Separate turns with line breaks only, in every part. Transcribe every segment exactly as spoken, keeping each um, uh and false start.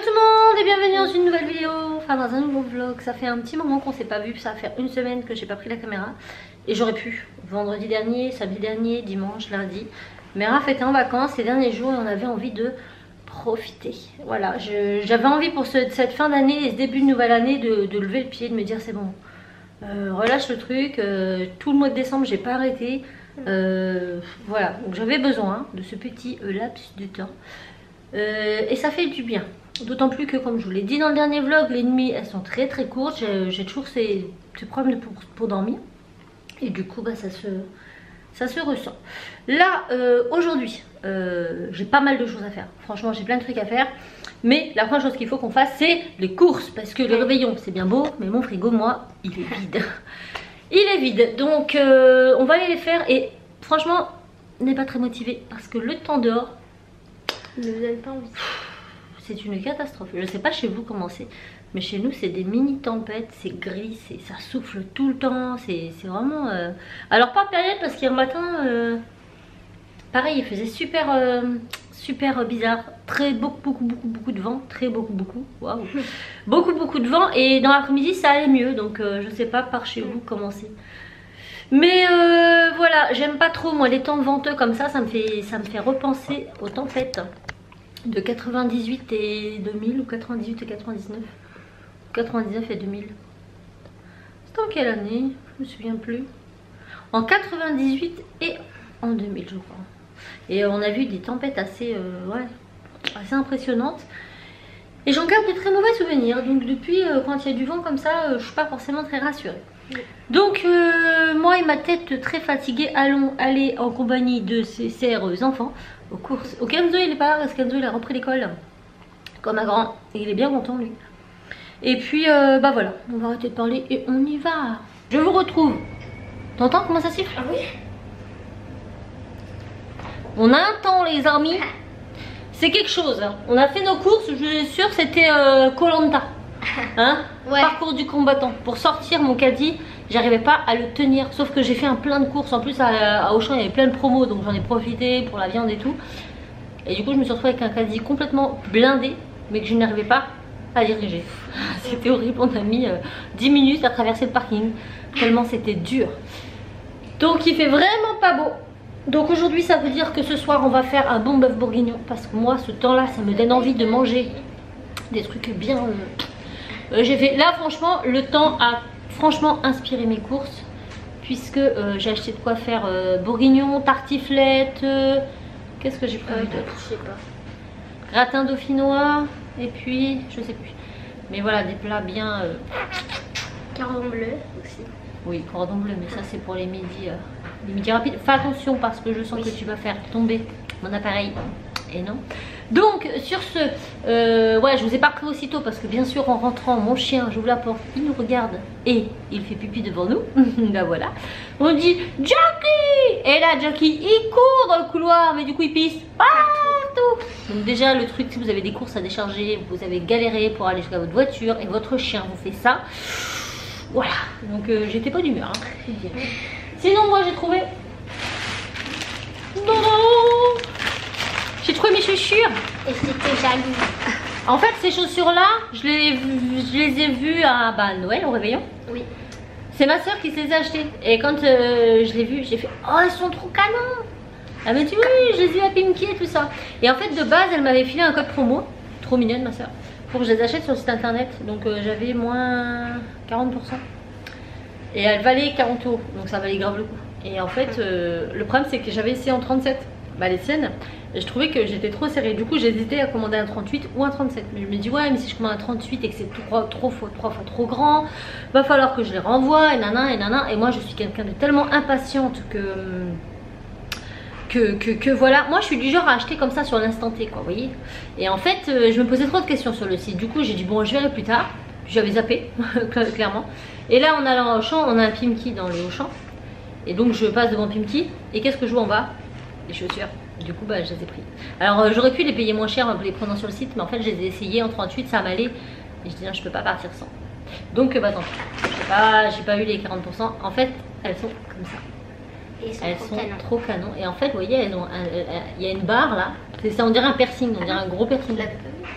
tout le monde et bienvenue dans une nouvelle vidéo, enfin dans un nouveau vlog. Ça fait un petit moment qu'on s'est pas vu, ça va faire une semaine que j'ai pas pris la caméra. Et j'aurais pu, vendredi dernier, samedi dernier, dimanche, lundi. Mais Raph était en vacances ces derniers jours et on avait envie de profiter. Voilà, j'avais envie pour ce, cette fin d'année et ce début de nouvelle année de, de lever le pied, de me dire c'est bon, euh, relâche le truc, euh, tout le mois de décembre j'ai pas arrêté. Euh, voilà, donc j'avais besoin de ce petit euh, laps de temps. Euh, et ça fait du bien. D'autant plus que, comme je vous l'ai dit dans le dernier vlog, les nuits elles sont très très courtes. J'ai toujours ces, ces problèmes pour, pour dormir. Et du coup, bah, ça, se, ça se ressent. Là, euh, aujourd'hui, euh, j'ai pas mal de choses à faire. Franchement, j'ai plein de trucs à faire. Mais la première chose qu'il faut qu'on fasse, c'est les courses. Parce que le réveillon, c'est bien beau. Mais mon frigo, moi, il est vide. Il est vide. Donc, euh, on va aller les faire. Et franchement, on n'est pas très motivé. Parce que le temps dehors,
ne vous avez pas envie.
C'est une catastrophe. Je sais pas chez vous comment c'est, mais chez nous c'est des mini tempêtes, c'est gris, ça souffle tout le temps, c'est vraiment... Euh... Alors pas période parce qu'hier matin, euh... pareil il faisait super euh... super bizarre, très beaucoup beaucoup beaucoup beaucoup de vent, très beaucoup beaucoup, waouh, beaucoup beaucoup de vent et dans l'après-midi ça allait mieux, donc euh, je sais pas par chez vous comment c'est. Mais euh, voilà, j'aime pas trop moi les temps venteux comme ça, ça me fait, ça me fait repenser aux tempêtes de quatre-vingt-dix-huit et deux mille ou quatre-vingt-dix-huit et quatre-vingt-dix-neuf, quatre-vingt-dix-neuf et deux mille. C'était en quelle année? Je me souviens plus. En quatre-vingt-dix-huit et en deux mille je crois. Et on a vu des tempêtes assez, euh, ouais, assez impressionnantes. Et j'en garde de très mauvais souvenirs. Donc depuis, euh, quand il y a du vent comme ça, euh, je suis pas forcément très rassurée. Donc euh, moi et ma tête très fatiguée, allons aller en compagnie de ces chers enfants aux courses. Au Kenzo il est pas là parce que Kenzo il a repris l'école comme un grand et il est bien content lui. Et puis euh, bah voilà, on va arrêter de parler et on y va. Je vous retrouve. T'entends comment ça siffle?
Ah oui. On
a un temps les amis. C'est quelque chose hein. On a fait nos courses, je suis sûre c'était Koh-Lanta. Hein, ouais. Parcours du combattant. Pour sortir mon caddie, j'arrivais pas à le tenir. Sauf que j'ai fait un plein de courses. En plus à, à Auchan il y avait plein de promos, donc j'en ai profité pour la viande et tout. Et du coup je me suis retrouvée avec un caddie complètement blindé, mais que je n'arrivais pas à diriger. C'était horrible, on a mis euh, dix minutes à traverser le parking. Tellement c'était dur. Donc il fait vraiment pas beau. Donc aujourd'hui ça veut dire que ce soir on va faire un bon bœuf bourguignon. Parce que moi ce temps là ça me donne envie de manger des trucs bien... Euh, Euh, j'ai fait là franchement le temps a franchement inspiré mes courses puisque euh, j'ai acheté de quoi faire euh, bourguignon, tartiflette, euh, qu'est-ce que j'ai pris
euh,
d'autre,
je sais pas,
gratin dauphinois et puis je sais plus, mais voilà des plats bien euh...
cordon bleu aussi.
Oui, cordon bleu, mais ça c'est pour les midis euh, les midis rapides. Fais attention parce que je sens oui. que tu vas faire tomber mon appareil et non. Donc sur ce, euh, ouais je vous ai pas pris aussitôt parce que bien sûr en rentrant mon chien, j'ouvre la porte, il nous regarde et il fait pipi devant nous. Là voilà, on dit Jackie et là Jackie il court dans le couloir mais du coup il pisse partout. Donc déjà le truc, si vous avez des courses à décharger, vous avez galéré pour aller jusqu'à votre voiture et votre chien vous fait ça, voilà. Donc euh, j'étais pas d'humeur hein. Sinon moi j'ai trouvé non, non j'ai trouvé mes chaussures.
Et c'était jaloux.
En fait ces chaussures là je les, je les ai vues à bah, Noël au réveillon.
Oui.
C'est ma soeur qui se les a achetées. Et quand euh, je l'ai vue j'ai fait oh elles sont trop canon. Elle m'a dit oui je les ai à Pimki et tout ça. Et en fait de base elle m'avait filé un code promo. Trop mignonne ma soeur. Pour que je les achète sur le site internet. Donc euh, j'avais moins quarante pour cent. Et elle valait quarante euros. Donc ça valait grave le coup. Et en fait euh, le problème c'est que j'avais essayé en trente-sept. Bah les siennes. Et je trouvais que j'étais trop serrée. Du coup j'hésitais à commander un trente-huit ou un trente-sept. Mais je me dis ouais mais si je commande un trente-huit et que c'est trois, trois, fois, trois fois trop grand, va falloir que je les renvoie et nana et nana. Et moi je suis quelqu'un de tellement impatiente que, que, que, que voilà. Moi je suis du genre à acheter comme ça sur l'instant T quoi, vous voyez. Et en fait euh, je me posais trop de questions sur le site. Du coup j'ai dit bon je verrai plus tard. J'avais zappé clairement. Et là en allant au Auchan, on a un Pimki dans le Auchan. Et donc je passe devant Pimki. Et qu'est-ce que je vois en bas? Les chaussures. Du coup bah je les ai pris. Alors euh, j'aurais pu les payer moins cher en les prenant sur le site, mais en fait je les ai essayés en trente-huit, ça m'allait. Et je dis non je peux pas partir sans. Donc bah tant pis. J'ai pas, j'ai pas eu les quarante pour cent. En fait elles sont comme ça.
Et elles sont,
elles
trop,
sont
canon.
trop canon. Et en fait vous voyez elles ont, il y a une barre là. C'est ça on dirait un piercing, on dirait un gros piercing.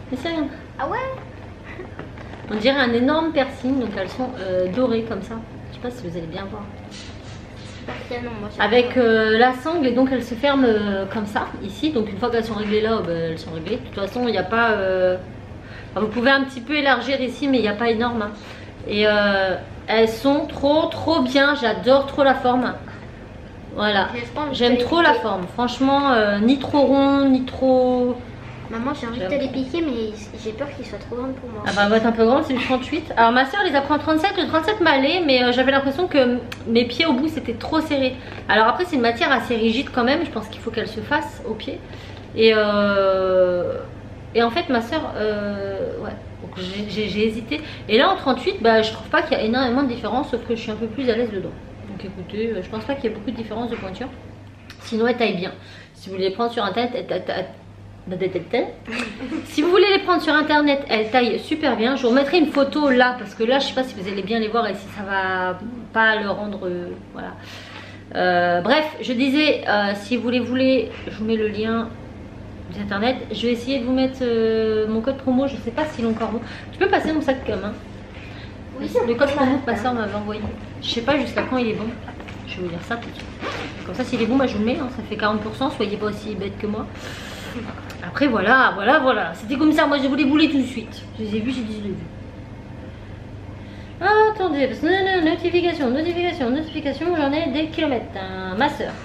Mais c'est rien.
Ah ouais?
On dirait un énorme piercing, donc elles sont euh, dorées comme ça. Je sais pas si vous allez bien voir.
Non, moi,
Avec euh, la sangle, et donc elles se ferment euh, comme ça, ici. Donc une fois qu'elles sont réglées là, oh, ben, elles sont réglées. De toute façon, il n'y a pas... Euh... Enfin, vous pouvez un petit peu élargir ici, mais il n'y a pas énorme. Hein. Et euh, elles sont trop, trop bien. J'adore trop la forme. Voilà. J'aime trop la forme. Franchement, euh, ni trop rond, ni trop...
Maman, j'ai envie de te les piquer, mais j'ai peur qu'ils soient trop grandes pour moi.
Ah bah, elle va être un peu grande, c'est du trente-huit. Alors ma soeur les a pris en trente-sept, le trente-sept m'allait, mais euh, j'avais l'impression que mes pieds au bout c'était trop serré. Alors après c'est une matière assez rigide quand même, je pense qu'il faut qu'elle se fasse au pied. Et, euh, et en fait ma soeur, euh, ouais, j'ai hésité. Et là en trente-huit, bah, je trouve pas qu'il y a énormément de différence, sauf que je suis un peu plus à l'aise dedans. Donc écoutez, je pense pas qu'il y ait beaucoup de différence de pointure. Sinon elle taille bien. Si vous voulez les prendre sur internet, elle taille... Si vous voulez les prendre sur internet, elles taillent super bien. Je vous remettrai une photo là parce que là je sais pas si vous allez bien les voir et si ça va pas le rendre euh, voilà. Euh, bref, je disais euh, si vous les voulez, je vous mets le lien du internet. Je vais essayer de vous mettre euh, mon code promo. Je sais pas s'il est encore bon. Tu peux passer mon sac comme hein. Oui, le code promo que ma soeur m'avait envoyé. Je sais pas jusqu'à quand il est bon. Je vais vous dire ça tout de suite. Comme ça s'il est bon, bah, je vous le mets. Hein. Ça fait quarante pour cent. Soyez pas aussi bête que moi. Après voilà, voilà, voilà. C'était comme ça, moi je voulais bouler tout de suite. Je les ai vus, j'ai dit je les ai vus. Ah, attendez, parce que notification, notification, notification, j'en ai des kilomètres. Hein, ma soeur.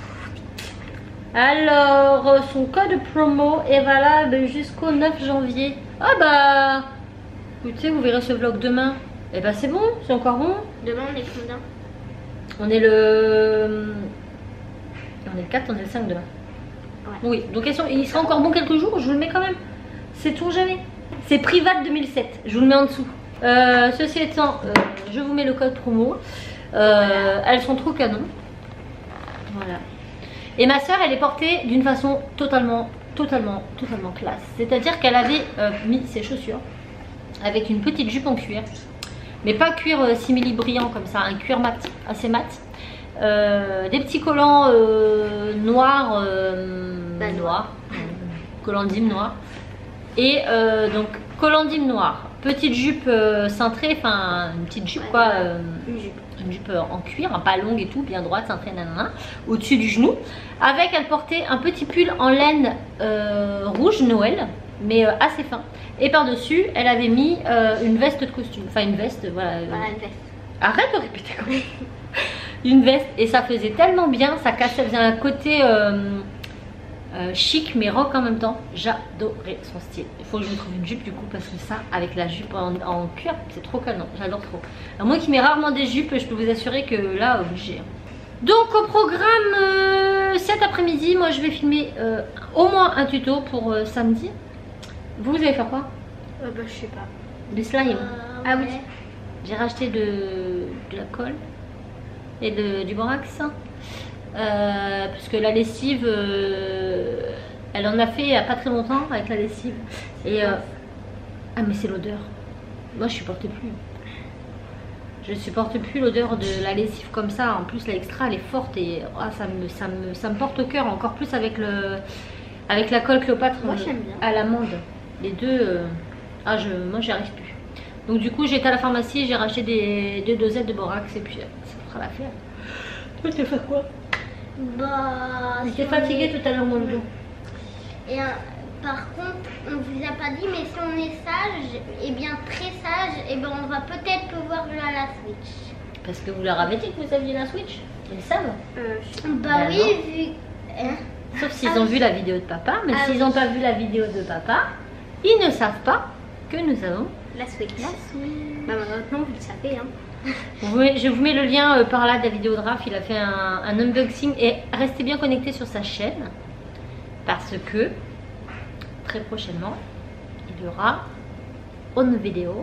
Alors, son code promo est valable jusqu'au neuf janvier. Ah bah, écoutez, vous verrez ce vlog demain. Et bah c'est bon, c'est encore bon.
Demain on est combien?
On est le... On est le quatre, on est le cinq demain. Ouais. Oui, donc elles sont, il sera encore bon quelques jours, je vous le mets quand même. C'est tout jamais. C'est Privat deux mille sept, je vous le mets en dessous. Euh, ceci étant, euh, je vous mets le code promo. Euh, elles sont trop canon. Voilà. Et ma soeur, elle est portée d'une façon totalement, totalement, totalement classe. C'est-à-dire qu'elle avait euh, mis ses chaussures avec une petite jupe en cuir. Mais pas cuir euh, simili brillant comme ça, un cuir mat, assez mat. Euh, des petits collants euh, noirs, euh,
bah,
noirs, euh, collants d'hymne noir. Et euh, donc collant d'hymne noir, petite jupe euh, cintrée, enfin une petite jupe quoi, euh,
une jupe,
une jupe en cuir, hein, pas longue et tout, bien droite, cintrée, nanana, au-dessus du genou. Avec, elle portait un petit pull en laine euh, rouge Noël, mais euh, assez fin. Et par-dessus, elle avait mis euh, une veste de costume, enfin une veste, voilà. Euh...
Voilà, une veste.
Arrête de répéter comme ça. Une veste, et ça faisait tellement bien, ça cassait, faisait un côté euh, euh, chic mais rock en même temps. J'adorais son style. Il faut que je me trouve une jupe du coup, parce que ça avec la jupe en, en cuir c'est trop canon, j'adore trop. À moi qui mets rarement des jupes, je peux vous assurer que là obligé. Donc au programme euh, cet après-midi, moi je vais filmer euh, au moins un tuto pour euh, samedi. Vous, vous allez faire quoi?
euh, bah, je sais pas.
Du slime.
euh,
Ah
ouais.
oui, j'ai racheté de, de la colle et de, du borax, euh, parce que la lessive euh, elle en a fait il n'y a pas très longtemps avec la lessive et euh, ah mais c'est l'odeur, moi je supporte plus je supporte plus l'odeur de la lessive comme ça. En plus l'extra elle est forte et oh, ça, me, ça, me, ça me porte au cœur, encore plus avec le avec la colle Cléopâtre
moi, j'aime bien.
à l'amande, les deux euh, ah je, moi j'y arrive plus. Donc du coup j'étais à la pharmacie, j'ai racheté des, des dosettes de borax et puis ça fera l'affaire. Toi tu vas faire quoi?
Bah...
J'étais
si
fatiguée
est...
tout à l'heure mon dos.
Et euh, par contre, on vous a pas dit, mais si on est sage, et bien très sage, et ben on va peut-être pouvoir jouer à la Switch.
Parce que vous leur avez dit que vous aviez la Switch? Ils savent?
euh, Bah, bah oui, non. Vu... Hein?
Sauf s'ils
ah,
ont
oui.
vu la vidéo de papa, mais
ah,
s'ils n'ont oui. pas vu la vidéo de papa, ils ne savent pas que nous avons
la Switch.
La Switch.
Bah maintenant vous le savez hein.
Je vous mets le lien euh, par là de la vidéo de Raph, il a fait un, un unboxing et restez bien connectés sur sa chaîne parce que très prochainement il y aura une vidéo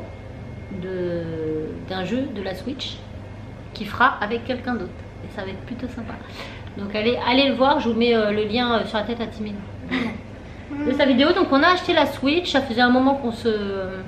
d'un jeu de la Switch qu'il fera avec quelqu'un d'autre et ça va être plutôt sympa. Donc allez, allez le voir, je vous mets euh, le lien euh, sur la tête à Timine de sa vidéo. Donc on a acheté la Switch, ça faisait un moment qu'on se...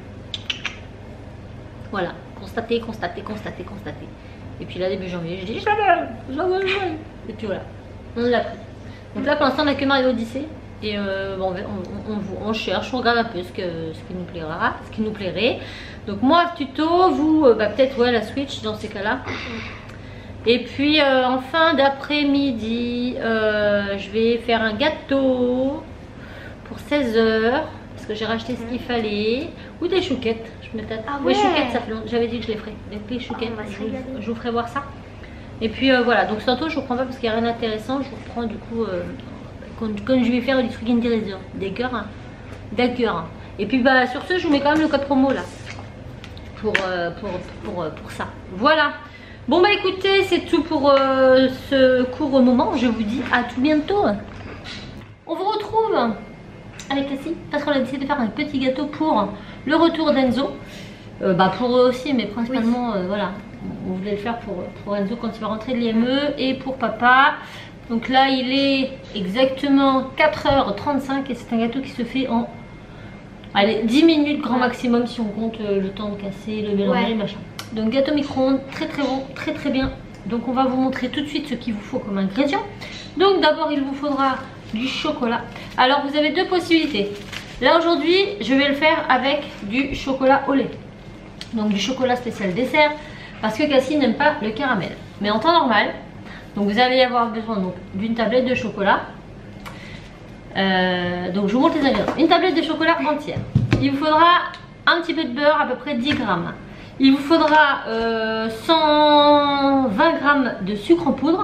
Voilà. Constater, constater, constater, constater. Et puis là, début janvier, j'ai dit je la veux, je la veux, je la veux. Et puis voilà, on l'a pris. Donc là, pour l'instant, on n'a que Mario Odyssey. Et euh, bon, on, on, on cherche, on regarde un peu ce, que, ce qui nous plaira, ce qui nous plairait. Donc moi tuto, vous euh, bah, peut-être ouais la Switch dans ces cas-là. Et puis euh, en fin d'après-midi, euh, je vais faire un gâteau pour seize heures parce que j'ai racheté ce qu'il fallait. Ou des chouquettes. Je me tâte.
Ah
ouais.
ouais,
chouquettes, ça fait longtemps. J'avais dit que je les ferais. Des chouquettes,
oh,
je, vous, je vous ferai voir ça. Et puis euh, voilà, donc tantôt je vous reprends pas parce qu'il n'y a rien d'intéressant. Je vous reprends du coup euh, quand, quand je vais faire des trucs intéressants. D'accord, hein. D'accord. Et puis bah sur ce, je vous mets quand même le code promo là. Pour, euh, pour, pour, pour, pour ça. Voilà. Bon bah écoutez, c'est tout pour euh, ce court moment. Je vous dis à tout bientôt. On vous retrouve avec Cassie parce qu'on a décidé de faire un petit gâteau pour le retour d'Enzo. Euh, bah pour eux aussi, mais principalement oui. euh, voilà. On voulait le faire pour, pour Enzo quand il va rentrer de l'I M E et pour papa. Donc là il est exactement quatre heures trente-cinq et c'est un gâteau qui se fait en allez, dix minutes grand maximum si on compte euh, le temps de casser, le mélanger, ouais. machin. Donc gâteau micro-ondes, très très bon, très très bien. Donc on va vous montrer tout de suite ce qu'il vous faut comme ingrédient. Donc d'abord il vous faudra du chocolat. Alors vous avez deux possibilités. Là aujourd'hui je vais le faire avec du chocolat au lait. Donc du chocolat spécial dessert parce que Cassie n'aime pas le caramel. Mais en temps normal, donc vous allez avoir besoin d'une tablette de chocolat. Euh, donc je vous montre les ingrédients. Une tablette de chocolat entière. Il vous faudra un petit peu de beurre, à peu près dix grammes. Il vous faudra euh, cent vingt grammes de sucre en poudre.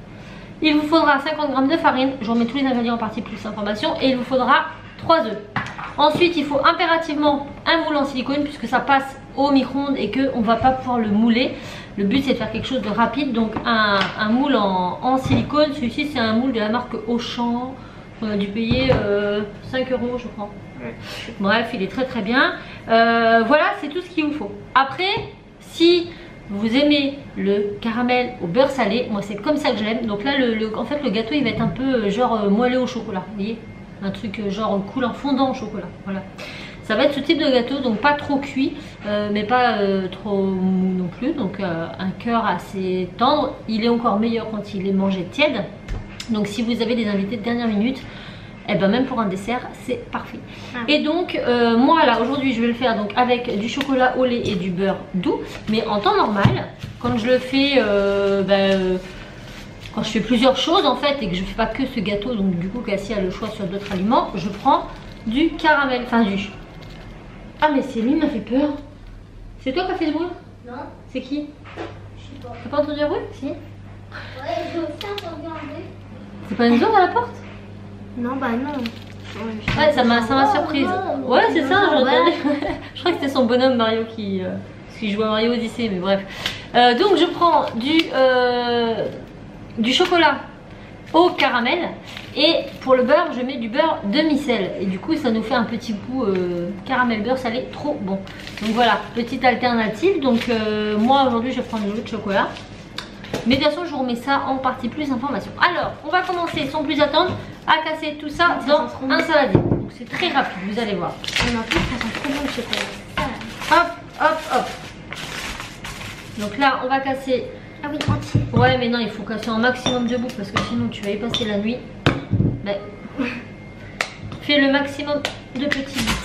Il vous faudra cinquante grammes de farine. Je vous remets tous les ingrédients en partie plus information. Et il vous faudra trois œufs. Ensuite il faut impérativement un moule en silicone puisque ça passe au micro-ondes et qu'on ne va pas pouvoir le mouler. Le but c'est de faire quelque chose de rapide. Donc un, un moule en, en silicone. Celui-ci c'est un moule de la marque Auchan. On a dû payer euh, cinq euros je crois. Bref, il est très très bien. Euh, voilà, c'est tout ce qu'il vous faut. Après, si vous aimez le caramel au beurre salé, moi c'est comme ça que je l'aime. Donc là, le, le, en fait, le gâteau il va être un peu genre euh, moelleux au chocolat. Vous voyez, un truc euh, genre coulant, fondant au chocolat. Voilà. Ça va être ce type de gâteau, donc pas trop cuit, euh, mais pas euh, trop mou non plus. Donc euh, un cœur assez tendre. Il est encore meilleur quand il est mangé tiède. Donc si vous avez des invités de dernière minute, et ben même pour un dessert c'est parfait. Ah. Et donc euh, moi là aujourd'hui je vais le faire donc avec du chocolat au lait et du beurre doux. Mais en temps normal, quand je le fais euh, ben, euh, quand je fais plusieurs choses en fait et que je fais pas que ce gâteau, donc du coup Cassie a le choix sur d'autres aliments, je prends du caramel, enfin du... Ah mais c'est lui qui m'a fait peur. C'est toi qui as fait ce bruit?
Non.
C'est qui?
Je sais pas.
T'as pas entendu le bruit? Si.
Ouais, j'ai aussi entendu un bruit.
C'est pas Enzo à la porte?
Non, bah non.
Ouais, ça m'a surprise. Oh, ouais, c'est ça, j'ai entendu. Je crois que c'était son bonhomme Mario qui, euh, qui jouait à Mario Odyssey, mais bref. Euh, donc je prends du, euh, du chocolat au caramel. Et pour le beurre, je mets du beurre demi-sel. Et du coup, ça nous fait un petit goût euh, caramel beurre salé trop bon. Donc voilà, petite alternative. Donc euh, moi aujourd'hui, je vais prendre du jus de chocolat. Mais de toute façon je vous remets ça en partie plus information. Alors on va commencer sans plus attendre à casser tout ça dans un saladier. Donc c'est très rapide, vous allez voir.
Et en plus ça sent trop bon le chocolat.
Hop hop hop. Donc là on va casser.
Ah oui, entier.
Ouais mais non, il faut casser un maximum de bouts parce que sinon tu vas y passer la nuit. Ben, fais le maximum de petits bouts.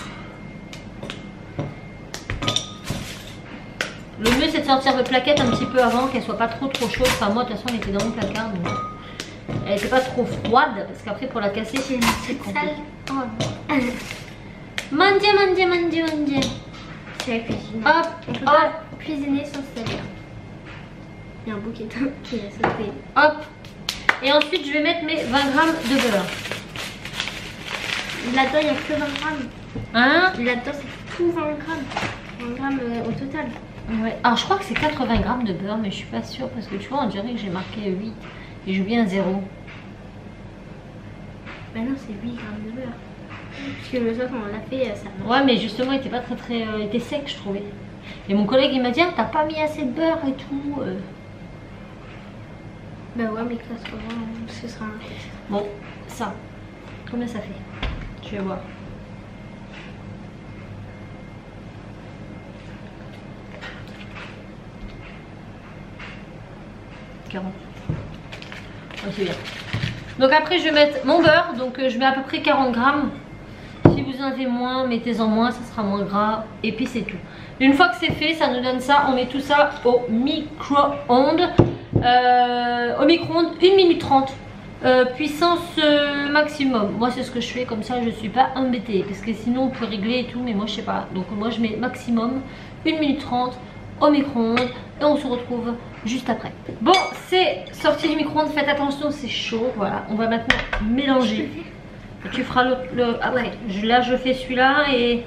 Le mieux c'est de sortir de plaquette un petit peu avant, qu'elle soit pas trop trop chaude. Enfin moi de toute façon elle était dans mon placard donc elle était pas trop froide parce qu'après pour la casser c'est
sale. Oh.
Mandia mandia mandia mandia.
C'est la cuisine.
Hop
on peut
hop.
pas cuisiner sans se servir. Il y a un bouquet qui est sauté.
Hop. Et ensuite je vais mettre mes vingt grammes de beurre.
Là-dedans il n'y a que vingt grammes.
Hein?
Là-dedans c'est tout vingt grammes. vingt grammes euh, au total.
Ouais. Alors je crois que c'est quatre-vingts grammes de beurre mais je suis pas sûre parce que tu vois on dirait que j'ai marqué huit et j'ai oublié un zéro.
Bah non c'est huit grammes de beurre. Parce que le soir quand on l'a fait ça marche.
Ouais mais justement il était pas très très euh, il était sec je trouvais. Et mon collègue il m'a dit ah, t'as pas mis assez de beurre et tout. euh.
Bah ouais mais que ça soit bon, ce sera un...
Bon ça combien ça fait? Je vais voir. quarante. Oh, c'est bien. Donc après je vais mettre mon beurre, donc euh, je mets à peu près quarante grammes. Si vous en avez moins, mettez-en moins, ça sera moins gras. Et puis c'est tout. Une fois que c'est fait, ça nous donne ça. On met tout ça au micro-ondes. Euh, au micro-ondes, une minute trente. Euh, puissance euh, maximum. Moi c'est ce que je fais, comme ça je suis pas embêtée. Parce que sinon on peut régler et tout, mais moi je sais pas. Donc moi je mets maximum une minute trente au micro-ondes. Et on se retrouve juste après. Bon, c'est sorti du micro-ondes. Faites attention, c'est chaud. Voilà, on va maintenant mélanger. Tu feras le, le après. Je, là, je fais celui-là et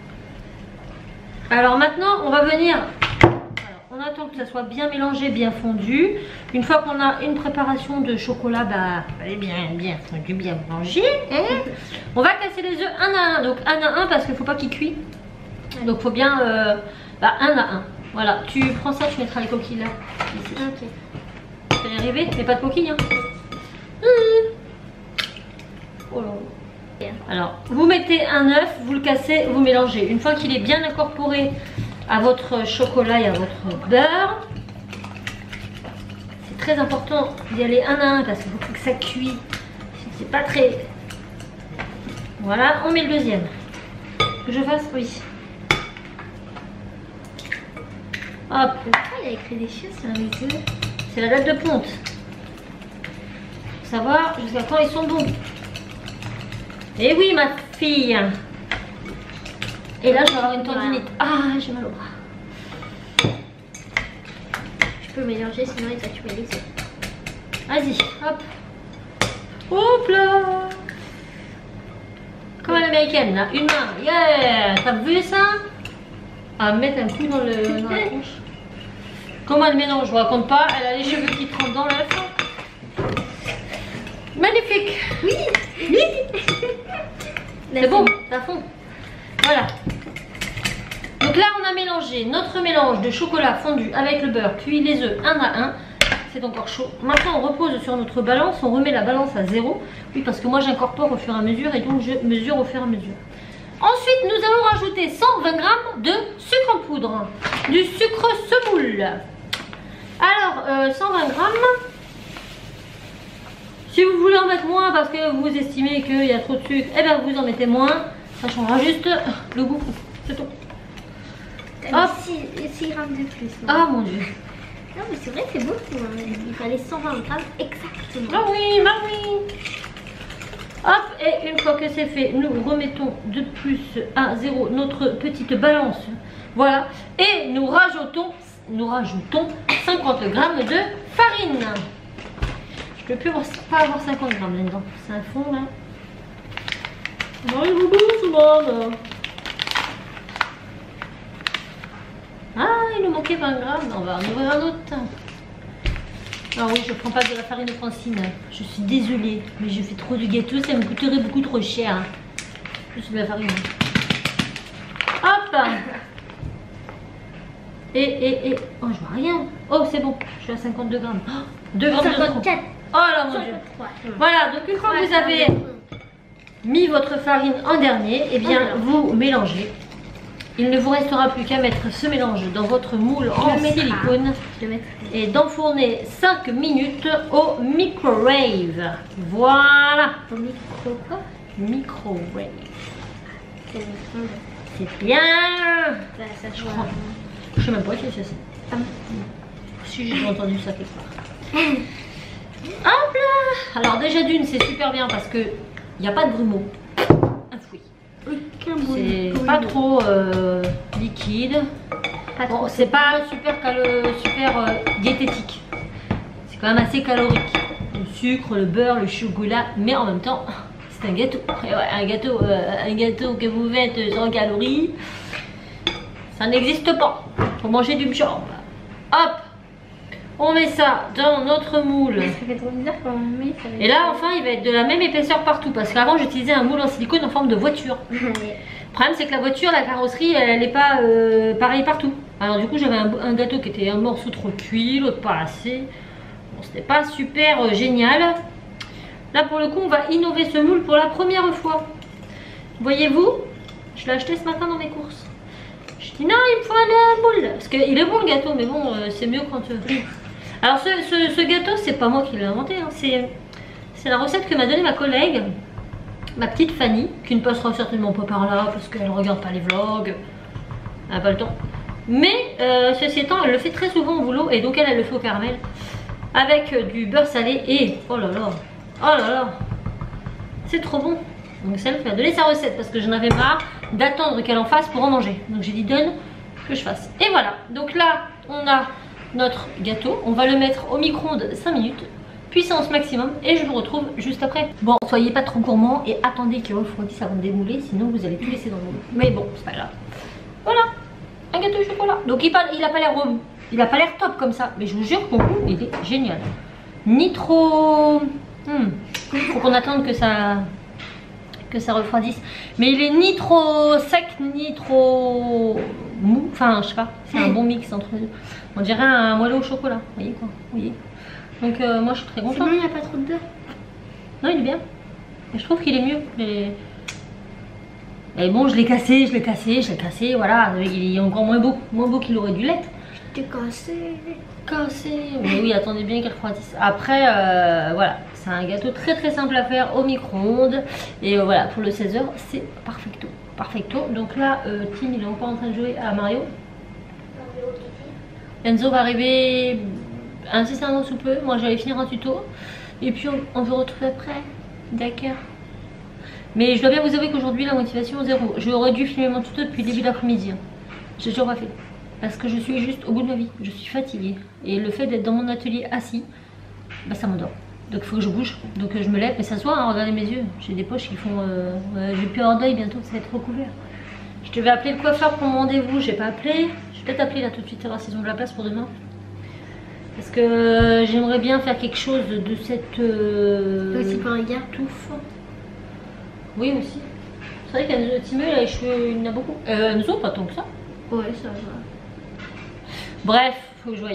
alors maintenant, on va venir. Alors, on attend que ça soit bien mélangé, bien fondu. Une fois qu'on a une préparation de chocolat, bah, elle est bien, bien fondu, bien mélangé. On va casser les œufs un à un. Donc un à un parce qu'il faut pas qu'ils cuisent. Donc faut bien, euh, bah, un à un. Voilà. Tu prends ça, tu mettras les coquilles là. Ici. Ok. Tu vas y arriver, mais pas de coquilles. Hein. Mmh. Oh là. Alors, vous mettez un œuf, vous le cassez, vous mélangez. Une fois qu'il est bien incorporé à votre chocolat et à votre beurre, c'est très important d'y aller un à un parce qu'il faut que ça cuise. C'est pas très... Voilà, on met le deuxième. Que je fasse, oui. Hop.
Pourquoi il a écrit des choses sur les œufs?
C'est la date de ponte. Faut savoir jusqu'à quand ils sont bons. Et oui ma fille. Et là je vais avoir une tendinite. Ah j'ai mal au bras.
Je peux mélanger sinon il va tuer les œufs.
Vas-y, hop. Hop là. Comme à l'américaine là, une main. Yeah. T'as vu ça? À mettre un coup dans, le, dans la bouche. Comment elle mélange? Je vous raconte pas. Elle a les cheveux qui trempent dans l'œuf. Magnifique.
Oui. Oui.
C'est bon, ça fond. Voilà. Donc là, on a mélangé notre mélange de chocolat fondu avec le beurre, puis les œufs un à un. C'est encore chaud. Maintenant, on repose sur notre balance. On remet la balance à zéro. Oui, parce que moi, j'incorpore au fur et à mesure et donc je mesure au fur et à mesure. Ensuite, nous allons rajouter cent vingt grammes de sucre en poudre. Du sucre semoule. Alors, euh, cent vingt grammes. Si vous voulez en mettre moins parce que vous estimez qu'il y a trop de sucre, eh bien vous en mettez moins. Ça changera juste le goût. C'est tout.
Hop. six grammes de plus. Non.
Ah mon dieu.
Non mais c'est vrai que c'est beaucoup. Hein. Il fallait cent vingt grammes exactement.
Ah oui, bah oui. Hop, et une fois que c'est fait, nous remettons de plus à zéro notre petite balance. Voilà. Et nous rajoutons, nous rajoutons cinquante grammes de farine. Je ne peux plus pas avoir cinquante grammes là-dedans. C'est un fond là. Allez, boubou, tout le monde. Ah, il nous manquait vingt grammes. On va en ouvrir un autre. Ah oui, je ne prends pas de la farine de Francine. Je suis désolée, mais je fais trop de gâteaux. Ça me coûterait beaucoup trop cher. Juste de la farine. Hop. Et, et, et. Oh, je vois rien. Oh, c'est bon. Je suis à cinquante-deux grammes. Oh, deux grammes de trop. Oh là mon dieu. Voilà, donc une fois que vous avez mis votre farine en dernier, et eh bien vous mélangez. Il ne vous restera plus qu'à mettre ce mélange dans votre moule en silicone et d'enfourner cinq minutes au microwave. Voilà.
Au micro quoi?
Microwave. C'est bien.
Bah, ça
je, crois. Je sais même pas si c'est ça. Ah. Si j'ai entendu ça quelque part. Hop là. Alors déjà d'une c'est super bien parce que il n'y a pas de grumeaux. Un fruit. C'est pas trop euh, liquide. Bon, c'est pas super, super euh, diététique. C'est quand même assez calorique. Le sucre, le beurre, le chocolat, mais en même temps, c'est un gâteau. Et ouais, un gâteau, euh, un gâteau que vous faites sans calories, ça n'existe pas. Faut manger du jambes. Hop. On met ça dans notre moule.
Ça fait trop bizarre quand on met. Ça
et là, enfin, il va être de la même épaisseur partout. Parce qu'avant, j'utilisais un moule en silicone en forme de voiture. Le problème, c'est que la voiture, la carrosserie, elle n'est pas euh, pareille partout. Alors, du coup, j'avais un, un gâteau qui était un morceau trop cuit, l'autre pas assez. Bon, c'était pas super euh, génial. Là, pour le coup, on va innover ce moule pour la première fois. Voyez-vous, je l'ai acheté ce matin dans mes courses. Je dis non, il me faut un moule. Parce qu'il est bon le gâteau, mais bon, euh, c'est mieux quand. Euh... Alors ce, ce, ce gâteau, c'est pas moi qui l'ai inventé, hein. c'est C'est la recette que m'a donnée ma collègue, ma petite Fanny, qui ne passera certainement pas par là parce qu'elle regarde pas les vlogs, elle n'a pas le temps. Mais euh, ceci étant, elle le fait très souvent au boulot et donc elle, elle le fait au caramel avec euh, du beurre salé et oh là là, oh là là, c'est trop bon. Donc c'est elle qui m'a donné sa recette parce que j'en avais marre d'attendre qu'elle en fasse pour en manger. Donc j'ai dit donne que je fasse. Et voilà, donc là on a notre gâteau, on va le mettre au micro-ondes cinq minutes, puissance maximum et je vous retrouve juste après. Bon, soyez pas trop gourmands et attendez qu'il refroidisse avant de démouler, sinon vous allez tout laisser dans le moule. Mais bon, c'est pas grave. Voilà, un gâteau au chocolat. Donc il, il a pas l'air il a pas l'air top comme ça, mais je vous jure qu'au goût il est génial. Ni trop... Hmm. Faut qu'on attende que ça... que ça refroidisse. Mais il est ni trop sec, ni trop mou. Enfin, je sais pas, c'est un bon mix entre les deux. On dirait un moelleux au chocolat, vous voyez quoi, vous voyez. Donc euh, moi je suis très contente.
Sinon il n'y a pas trop de beurre.
Non, il est bien. Et je trouve qu'il est mieux. Et... Et bon, je l'ai cassé, je l'ai cassé, je l'ai cassé, voilà. Il est encore moins beau, moins beau qu'il aurait dû l'être.
Je t'ai cassé.
Cassé. Mais oui, attendez bien qu'il refroidisse. Après, euh, voilà, c'est un gâteau très très simple à faire au micro-ondes. Et euh, voilà, pour le seize heures, c'est perfecto. Perfecto. Donc là, euh, Tim, il est encore en train de jouer à Mario. Enzo va arriver incessamment sous peu. Moi, j'allais finir un tuto. Et puis, on, on se retrouve après. D'accord. Mais je dois bien vous avouer qu'aujourd'hui, la motivation zéro. J'aurais dû filmer mon tuto depuis le début d'après-midi. Hein. J'ai toujours pas fait. Parce que je suis juste au bout de ma vie. Je suis fatiguée. Et le fait d'être dans mon atelier assis, bah, ça m'endort. Donc, il faut que je bouge. Donc, je me lève et s'assois. Hein, regardez mes yeux. J'ai des poches qui font... Euh, euh, j'ai plus avoir d'œil bientôt. Ça va être recouvert. Je devais appeler le coiffeur pour mon rendez-vous. J'ai pas appelé. Je vais peut-être appeler là tout de suite. Savoir s'ils ont de la place pour demain. Parce que euh, j'aimerais bien faire quelque chose de cette... Euh,
aussi pour un gars.
Touffe. Oui, aussi. C'est vrai qu'Enzo Timeux, il a les cheveux, il en a beaucoup. Euh, Enzo, pas tant que ça.
Ouais, ça va.
Bref, faut que je voie.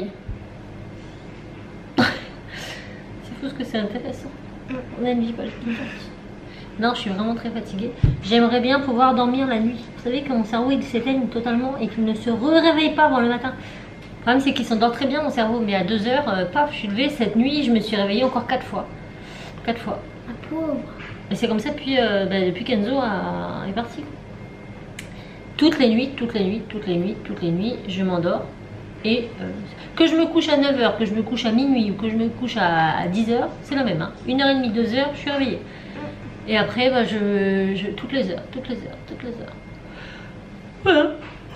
C'est fou ce que c'est intéressant. On a une vie pas le plus gentille. Non, je suis vraiment très fatiguée. J'aimerais bien pouvoir dormir la nuit. Vous savez que mon cerveau il s'éteigne totalement et qu'il ne se réveille pas avant le matin. Le problème c'est qu'il s'endort très bien mon cerveau, mais à deux heures, euh, paf, je suis levée cette nuit, je me suis réveillée encore quatre fois. Quatre fois.
Ah pauvre.
Et c'est comme ça depuis, euh, bah, depuis qu'Enzo a... est parti. Toutes les nuits, toutes les nuits, toutes les nuits, toutes les nuits, je m'endors. Et euh, que je me couche à neuf heures, que je me couche à minuit ou que je me couche à, à dix heures, c'est la même. Hein. une heure trente, deux heures, je suis réveillée. Et après, bah, je, je, toutes les heures, toutes les heures, toutes les heures. Voilà.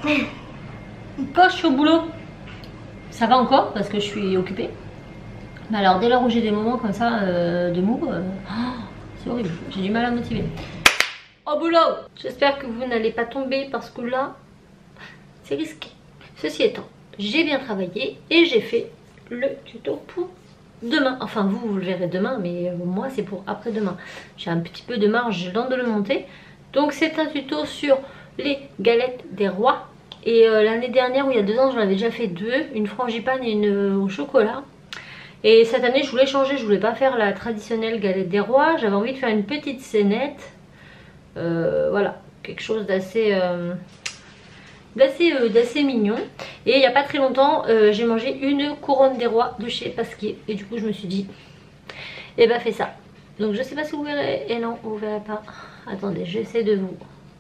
Quand je suis au boulot, ça va encore parce que je suis occupée. Mais alors, dès lors où j'ai des moments comme ça euh, de mou, euh, oh, c'est horrible. J'ai du mal à motiver. Au boulot, j'espère que vous n'allez pas tomber parce que là, c'est risqué. Ceci étant, j'ai bien travaillé et j'ai fait le tuto pour demain. Enfin, vous, vous le verrez demain, mais moi, c'est pour après-demain. J'ai un petit peu de marge dans de le monter. Donc, c'est un tuto sur les galettes des rois. Et euh, l'année dernière, ou il y a deux ans, j'en avais déjà fait deux. Une frangipane et une euh, au chocolat. Et cette année, je voulais changer. Je voulais pas faire la traditionnelle galette des rois. J'avais envie de faire une petite scénette. Euh, voilà, quelque chose d'assez... Euh, d'assez euh, d'assez mignon. Et il n'y a pas très longtemps euh, j'ai mangé une couronne des rois de chez Pasquier et du coup je me suis dit et bah fais ça. Donc je sais pas si vous verrez, et non vous verrez pas, attendez j'essaie de vous,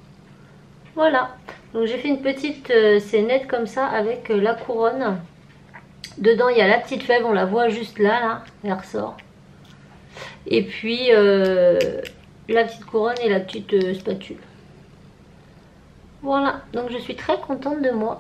voilà. Donc j'ai fait une petite euh, scénette comme ça avec euh, la couronne. Dedans il y a la petite fève, on la voit juste là, là elle ressort. Et puis euh, la petite couronne et la petite euh, spatule. Voilà, donc je suis très contente de moi.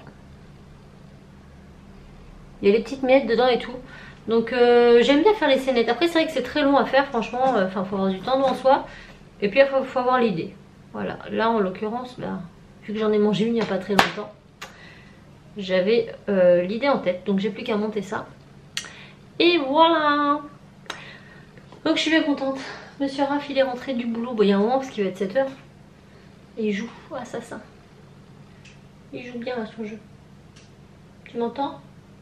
Il y a les petites miettes dedans et tout. Donc euh, j'aime bien faire les scénettes. Après c'est vrai que c'est très long à faire franchement. Enfin il faut avoir du temps devant soi. Et puis il faut, faut avoir l'idée. Voilà, là en l'occurrence, là, vu que j'en ai mangé une il n'y a pas très longtemps, j'avais euh, l'idée en tête. Donc j'ai plus qu'à monter ça. Et voilà. Donc je suis bien contente. Monsieur Raph il est rentré du boulot. Bon il y a un moment parce qu'il va être sept heures. Et il joue assassin. Il joue bien à son jeu. Tu m'entends?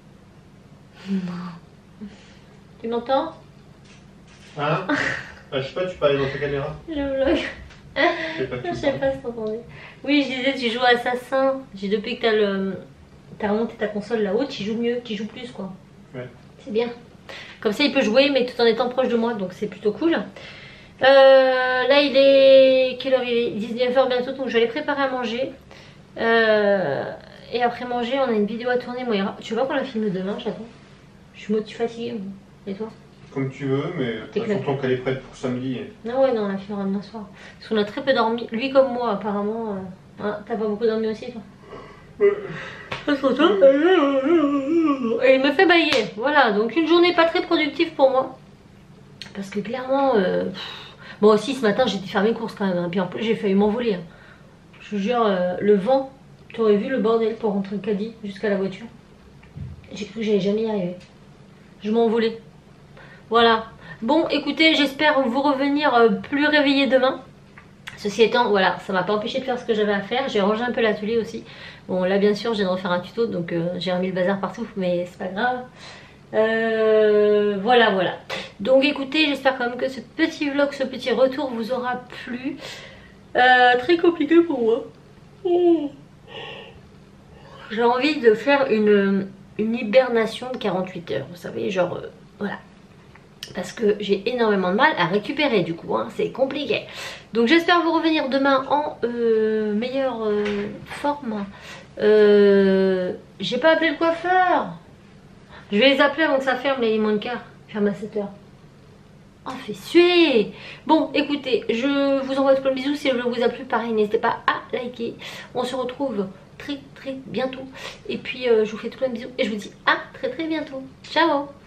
Non. Tu m'entends?
Hein? Ah, je sais pas, tu parlais dans ta caméra?
Je vlog.
Je sais pas,
Je sais pas si t'entendais. Oui, je disais, tu joues à assassin. J'ai depuis que t'as le... t'as remonté ta console là-haut, tu joues mieux, tu joues plus quoi.
Ouais.
C'est bien. Comme ça il peut jouer mais tout en étant proche de moi, donc c'est plutôt cool. Euh, là il est... Quelle heure il est? dix-neuf heures bientôt, donc je vais aller préparer à manger. Euh, et après manger on a une vidéo à tourner. Moira, tu vois qu'on la filme demain, j'attends. Je suis motivée, fatiguée. Et toi?
Comme tu veux, mais il faut tant qu'elle est prête pour samedi.
Non, ouais, non, on la filmera demain soir. Parce qu'on a très peu dormi. Lui comme moi, apparemment. Euh... Hein, t'as pas beaucoup dormi aussi, toi? Ouais. Et il me fait bailler. Voilà, donc une journée pas très productive pour moi. Parce que clairement. Euh... Bon, aussi ce matin, j'ai dû faire mes courses quand même. Hein. Puis en plus, j'ai failli m'envoler. Hein. Je vous jure, euh, le vent. Tu aurais vu le bordel pour rentrer le caddie jusqu'à la voiture. J'ai cru que j'allais jamais y arriver. Je m'envolais. Voilà. Bon, écoutez, j'espère vous revenir euh, plus réveillé demain. Ceci étant, voilà, ça m'a pas empêché de faire ce que j'avais à faire. J'ai rangé un peu l'atelier aussi. Bon, là, bien sûr, je viens de refaire un tuto, donc euh, j'ai remis le bazar partout, mais c'est pas grave. Euh, voilà, voilà. Donc, écoutez, j'espère quand même que ce petit vlog, ce petit retour vous aura plu. Euh, très compliqué pour moi. Mmh. J'ai envie de faire une, une hibernation de quarante-huit heures. Vous savez, genre, euh, voilà. Parce que j'ai énormément de mal à récupérer du coup, hein, c'est compliqué. Donc j'espère vous revenir demain en euh, meilleure euh, forme. Euh, j'ai pas appelé le coiffeur. Je vais les appeler avant que ça ferme, les moins de quart. Ferme à sept heures. Oh, fait suer. Bon, écoutez, je vous envoie plein de bisous. Si le vlog vous a plu, pareil, n'hésitez pas à liker. On se retrouve très très bientôt. Et puis euh, je vous fais tout plein de bisous. Et je vous dis à très très bientôt. Ciao.